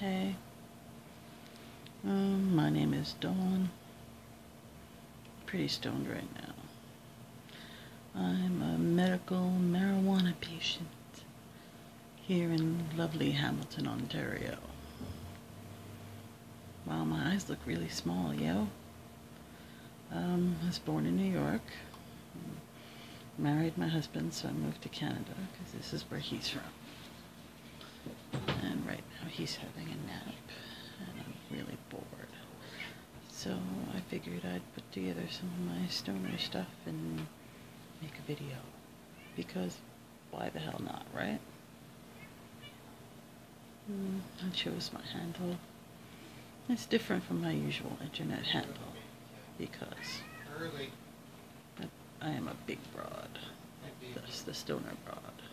Hey, my name is Dawn. Pretty stoned right now. I'm a medical marijuana patient here in lovely Hamilton, Ontario. Wow, my eyes look really small, yo. I was born in New York. Married my husband, so I moved to Canada because this is where he's from. And right now he's having a nap, and I'm really bored. So I figured I'd put together some of my stoner stuff and make a video. Because why the hell not, right? I chose my handle. It's different from my usual internet handle because I am a big broad. Thus the stoner broad.